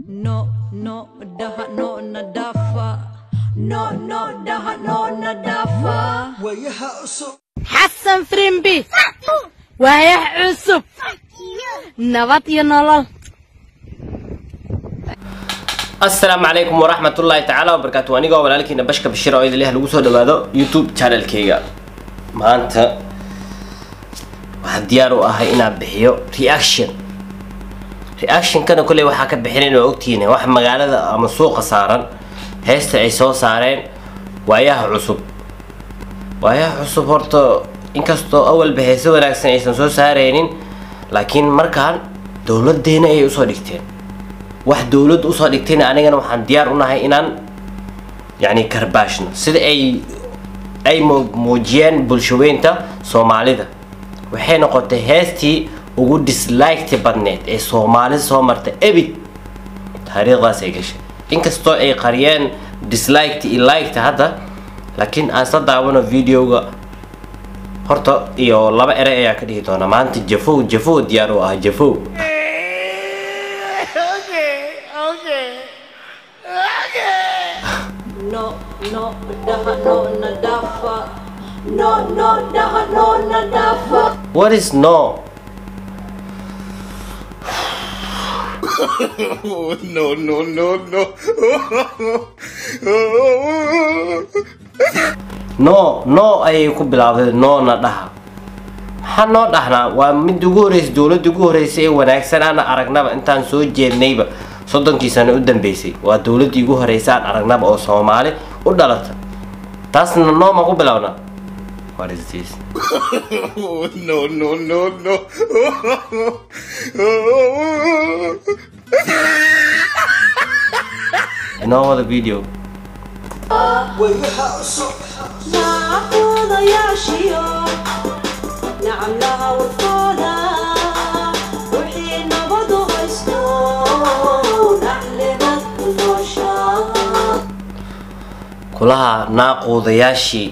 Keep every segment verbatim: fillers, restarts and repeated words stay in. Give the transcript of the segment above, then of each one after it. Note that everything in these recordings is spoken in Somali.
No, no, daha no nadafa. No, no, daha no nadafa. حسن فريمبي وهي عصب نبات ينالل. السلام عليكم ورحمة الله تعالى وبركاته. وأنا قاول عليك إن بشكر بالشراء إذا ليه لوجود هذا يوتيوب channel كيجا. ما أنت واحد ديارو أهي إنا بحيو reaction. reaction كانوا كل واحد كبحين وقتين واحد مقالة أما سوق صارن هست عيسو صارين وياه عصب. وياه عصب هرتو إنكستو أول بحيث ولكن عيسو سو صارين لكن مركان دولة دينا أي أصدقتين. واحد دولد وصل دكتين أنا جانا وحن ديار ونهاي إنان يعني كرباشنا سيد أي أي موجين بلشوين تا سومالي ده وحين قلت هستي وجود ديسلايك تبنيت أي سومالي سومرت أبد تاريخ غاسيكش إنك استو أي قريان ديسلايك تي لايك هذا لكن أنا صدق وانا فيديو هرتا إيو لما أرى يا كده تونا ما أنت جفو جفو ديارو آه جفو. No, no, daha no nadafa. No, no, daha no nadafa. What is no? no, no, no, no. no, no ay ku bilaawday no na dhaha. Maxaa noo dhahnaa waa mid ugu horeysay dawladda ugu horeysay ee wanaagsan aan aragnaba intaan soo jeednayba soddonkii sano u dambeysay waa dawladdii ugu horeysay aan aragnaba oo Soomaali u dhalata taasna noo ma ku bilaawna. What is this? no, no, no, no. You know the video. نعم لها وطفولة وحين نبضو غيستو نعلمك المشاة كلها ناقوضياشي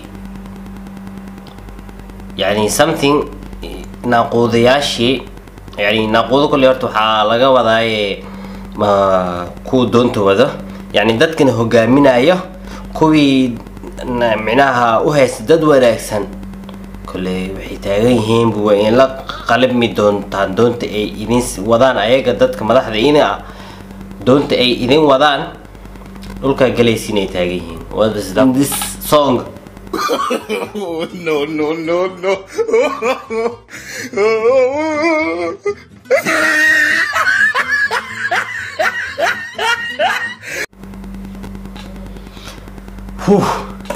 يعني something ناقوضياشي يعني ناقوض كل يرتو حالقة وضعي ما كو دونتو وذا يعني دادكن هقامين ايه كوي معناها وهيس داد وراكسن كله waxay taagan yihiin buu in la qalabmi doontaan doonta ay idin wadaan ayaga dadka madaxda ina doonta ay idin wadaan dhulka galaysiin ay taagan yihiin what is that this song. no, no, no, no. Whew.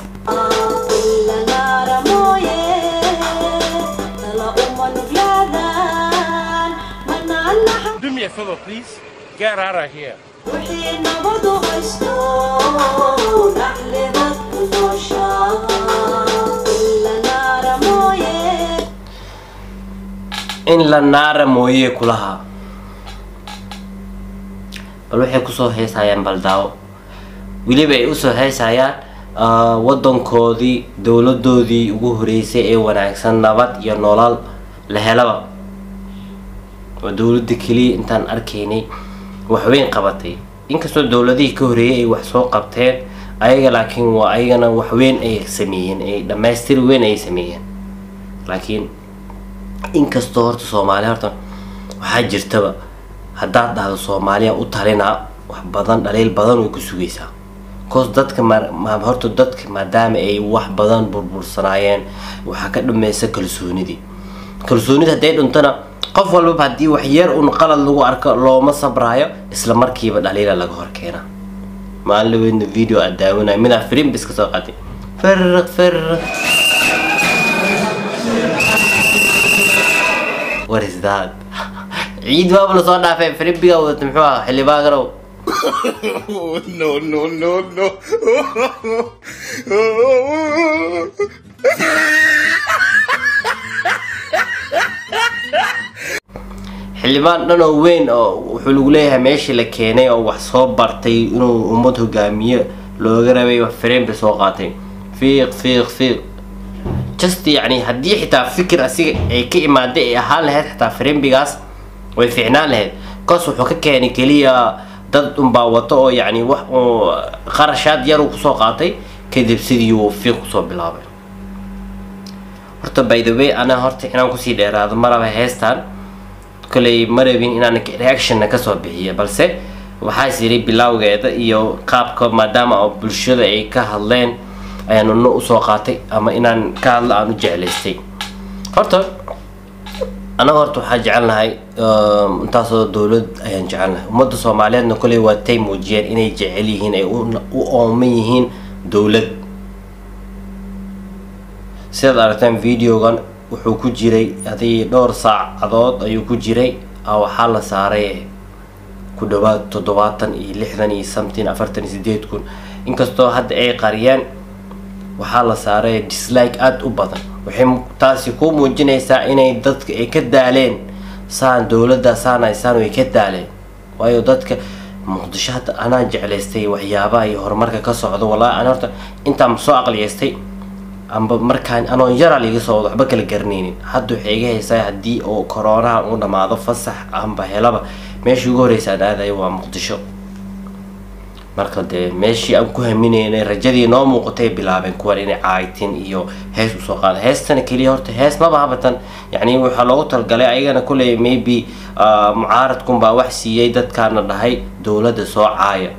Do me a favor, please. Get out of here. وحين نبضو غيستو نعلمك المشاة إلا نار مويه in la naara mooyee kulaha bal waxay kusoo heesayaan baldaawo weliba ay usoo heesayaan wadankoodii dowladoodii ugu horeysay ee wanaagsan nabad iyo nolol la helaba waa dowladda kaliya intaan arkaynay wax weyn qabatay inkastoo dowladihii ka horeeyay ay wax soo qabteen ayaga laakiin waa ayagana wax weyn ay sameeyeen ay dhamaystir weyn ay sameeyeen laakiin inkastoo horta Soomaaliya horta waxaa jirtaba haddaad dhahdo Soomaaliya u talinaa wax badan dhaliil badan way ku sugaysaa koos dadka ma horta dadka maadaama ay wax badan burbursanaayeen waxa ka dhamaysa kalsoonidii kalsoonida haday dhuntana qof walba hadii wax yar un qalad lagu arko looma sabraayo isla markiiba dhaliila laga hor keenaa maalin weyn video adaawina mina film biska soo qaatay farq farq. What is that? عيد باب لو صار في فريبيا وتمحوها حلي باقرو. no, no, no, no. xildhibaan dhan oo weyn oo wuxuu lagu leeyahay meeshii la keenay oo wax soo bartay inuu ummad hogaamiyo looga rabay wax فريمبي soo qaatay fiiq fiiq fiiq just يعني haddii xitaa fikir asiga ay ka imaaday ay ahaan lahayd xitaa فريمبيgaas way fiicnaan lahayd kaas wuxuu ka keenay kaliya dad unbaa wato oo yacni wax oo qarashaad yar uu kusoo qaatay kadib sidii uu fiiq kusoo bilaabay. horta by the way ana horta inaan kusii dheeraado maraba heestaan koley marabin inaan reaction ka soo bixiyo balse waxaa jiray bilowgeeda iyo qaabka maadaama oo bulshada ay ka hadleen ayaan u soo qaatay ama inaan ka hadlo aan u jeclaystay. horta أنا قررت حاجة عنها انتصر الدولة أيان جعلها ومدة صوماليات نقولي واتي موجين إني جعلي هنا وأميهين دولة سيد أرتين فيديو كان وحكو جري هذه دور ساعة عضاد أيوكو جري أو حالة سارية كدوات تدواتن لحظني سمتين أفرتني سديت كون إنكستو هاد أي قريان وحالة سارية ديسلايك أد أبدا وحين تاسي كو موجينيسا inay dadka ay ka daaleen saan dawladda saanaysaan way ka daaleen waayo dadka muqdisho hada ana jeclaystay waxyaabaha iyo horumarka ka socdo wallahi ana horta inta soo aqliyeystay amba markaan anoo yar aliga soo waxba kala garneenin hadda waxay iga heysay hadii oo corona uu dhamaado fasax amba helaba meeshii ugu horeysa aaday waa muqdisho marka de meeshii aan ku hamineenay rajadii noo muuqatay bilaabeen kuwan inay caaytin iyo hees u soo qaado heestana kaliya horta hees ma baabatan yani waxa loogu talgalay ayagana kulay maybe mucaaradkun baa wax siiyay dadkaana dhahay dawladda soo caaya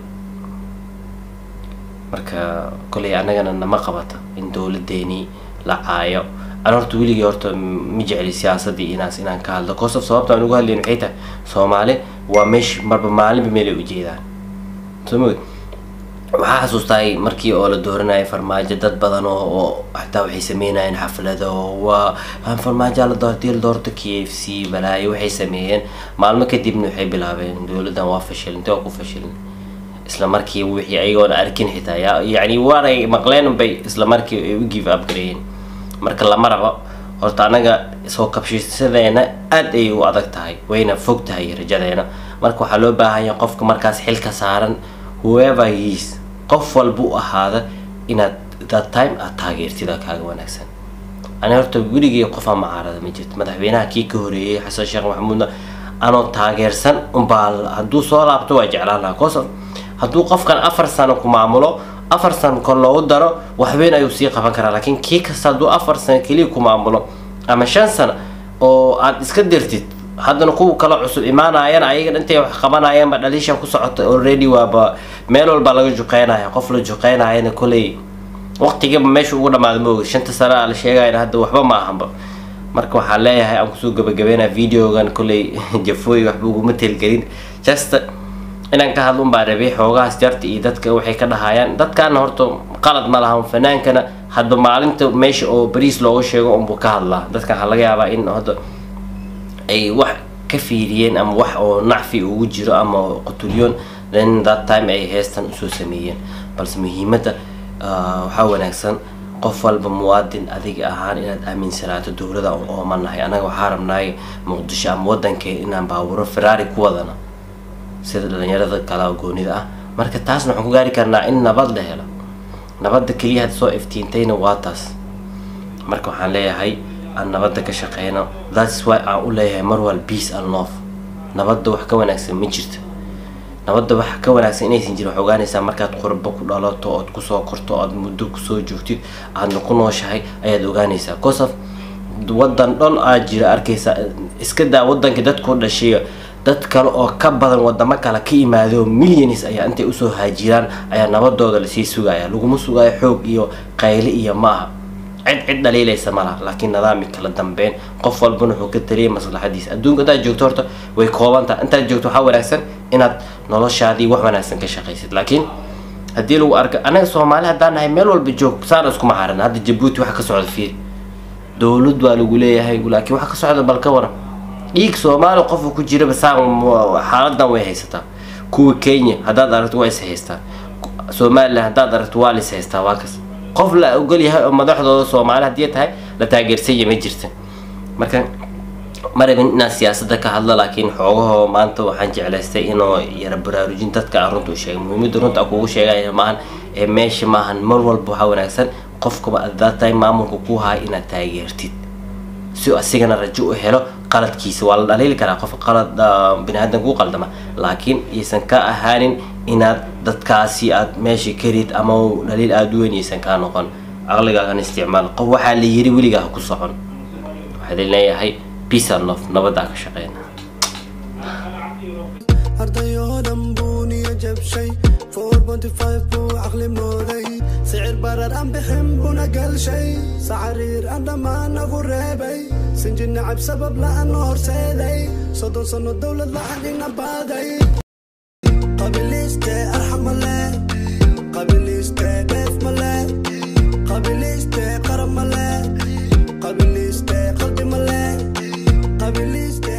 marka kulay anagana nama qabata in dawladeeni la caayo ana horta wiligii horta ma jecli siyaasadii inaas inaan ka hadlo koosaf sababta aan ugu hadlayn waxay tahay Soomaali waa meesh marba maalin meel u jeedaan سمود waxaa xasuustay markii oo la dooranay farmaajo dad badan oo xataa waxay sameeyeen xaflado waa aan farmaajo la doortay doorta K F C balaayo waxay sameeyeen maalmo kadibna waxay bilaabeen dawladdan waa fashilintay oo ku fashilin isla markii wixii ayagoon arkin xitaa yaani waanay maqleen bay isla markii ay u give up gareeyeen marka la maraba horta anaga soo kabshiisadeena aad ay u adag tahay wayna fog tahay rajadeena marka waxa loo baahan yahay qofka markaas xilka saaran whoever he is qof walba ahaada inaad that time aad taageertida kaaga wanaagsan ana horta gurigii qof ama caarada ma jirto madaxweynaha kii ka horeeyay Xasan Sheekh Maxamuud anoo taageersan un baa haduu soo laabto waa jeclaan lahaa koosaf haduu qofkan afar sano ku maamulo afar sano kon loo daro wax weyn ayuu sii qaban karaa laakiin kii kasta haduu afar sano kaliya ku maamulo ama shan sano oo aad iska dirtid haddana kuwa kala cusub imaanayaan ayaga intay wax qabanayaan ba dhalisha ku socota already waaba meel walba laga juqeynaya qof la juqeynayana kulay waqtiga meesha ugu dhamaado moog shanta sano la sheegay hadda waxba ma ahanba marka waxa leeyahay aan kusoo gabagabeena videogan kulay jafooy waxba ugu matel galin just inaan ka hadlo baa rabay xoogaas jarta iyo dadka waxay ka dhahayaan dadkan horta qalad ma lahan fanaankana hadda maalinta meesha oo bariis looga sheego umbu ka hadlaa dadka waxa laga yaabaa in hadda ay wax ka fiiriyeen ama wax oo nacfi ugu jiro ama qutulyoon then that time ay heestan u soo sameeyeen balse muhiimadda waxa wanaagsan qof walba muwaadin adiga ahaan inaad aaminsanaato dawladda oo manahay anaga waxa rabnaay muqdisho ama wadankeena inaan baawuro Ferrari ku wadana sida dhalinyarada kala goonida ah marka taasna waxaan ku gaari karnaa in nabad la helo nabadda kaliya had soo iftiintayna waa taas marka waxaan leeyahay aan nabadda ka shaqeyno that's why aan u leeyahay mar wal peace and love nabadda wax ka wanaagsan ma jirto nabadda wax ka wanaagsan inaysan jirin wax ogaanaysaa markaad qurbo ku dhalato oo ku soo korto oo muddo ku soo joogtid aad ku nooshahay ayaad ogaanaysaa koosaf wadan dhan aad jira arkaysa iska daa wadanka dadku dhashay dad kale oo ka badan wadamo kale ka yimaado millions ayaa intay u soo haajiraan ayaa nabadooda la sii sugaya lagu sugayo xoog iyo qayli iyo maaha cid cid dhaliilaysa malaha laakiin nidaam kala dambeyn qof walba wuxuu ka taliyay maslaxadiisa adduunka aad joogto horta way koobanta inta joogto waxa wanaagsan inaad noloshaadii wax wanaagsan ka shaqaysid laakiin hadii lagu arko anaga Soomaali hadaan nahay meel walba joog saan isku macaarana hadda Djibouti waxa ka socda fiir dawlad waa lagu leeyahay laakiin waxa ka socda balka waran dhiig Soomaali qof ku jira basaan xaaladan way haysataa kuwa Kenya hadaad aragto way haystaa Soomaaliland hadaad aragto waa la haystaa waa kas qof la ogol yahay oo madaxdooda Soomaali hadii tahay la taageersan ma jirto marka marabin in siyaasadda ka hadla laakiin xoogaho maanta waxaan jeclaystay inuu yara baraarujin dadka arrintu sheegay muhiimada runta ku sheegay maahan ee meesha maahan mar walba waxa wanaagsan qofka that time maamulku ku haay inaad taageertid si asigana rajo u helo qaladkiisa waa la dhaliili karaa qof qalad bini'aadan ku qaldama laakiin iisan ka ahaanin inaad dadkaasi aad meesha karid ama dhaliil aad u weyn iisan ka noqon aqligaagan isticmaal qof waxaa la yiri weligaa ku socon waxaa leeyahay peace and love nabada ka shaqeeyna ardayoodan buuniya jabshay four point five buu aqli mooday sicir barar aan bixin buna galshay sacariir aan dhammaan nagu reebay sinjin nacab sabab la'aan horseeday soddon sano dowlad la'aan ina baaday qabiliste arxam male qabiliste dheef male qabiliste qaram male qabiliste qalbi male qabiliste